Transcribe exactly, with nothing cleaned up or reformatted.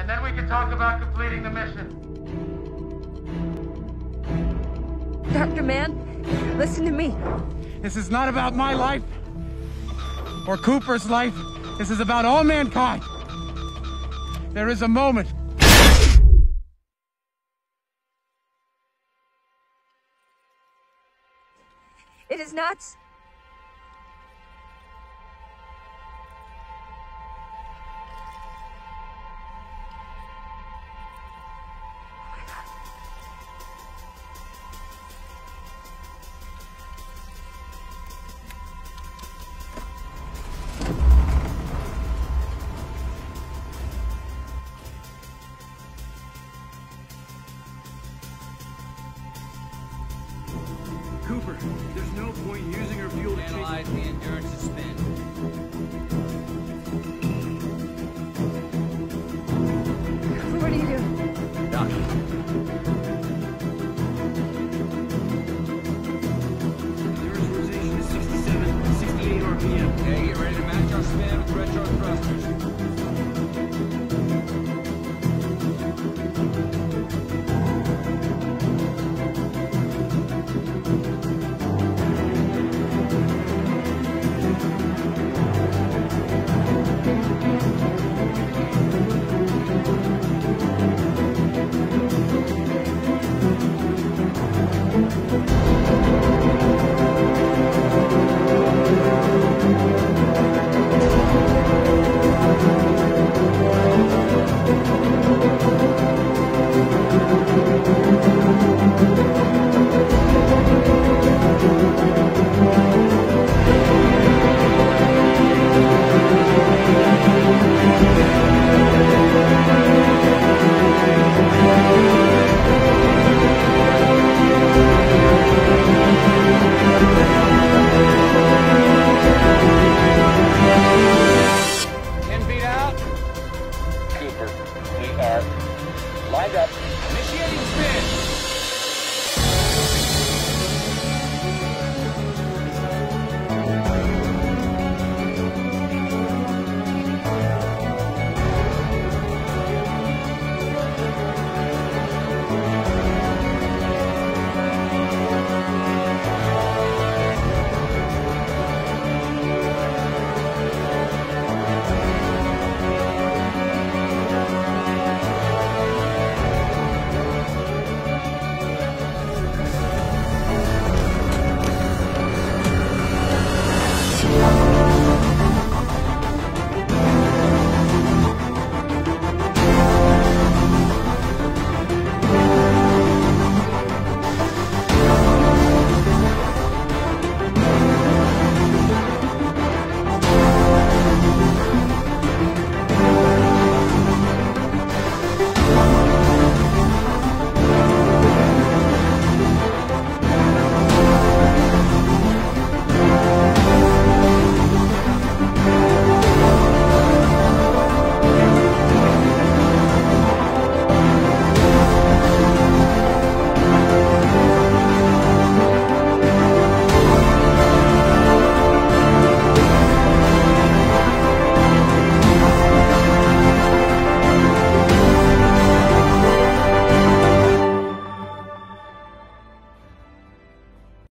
and then we can talk about completing the mission. Doctor Mann, listen to me. This is not about my life or Cooper's life. This is about all mankind. There is a moment. It is not. Cooper, there's no point using her fuel to analyze the endurance of spin. What are you doing? Doc. Endurance rotation is sixty-seven, sixty-eight R P M. Okay, get ready to match our spin with retro thrusters. Cooper, we are lined up. Initiating spin.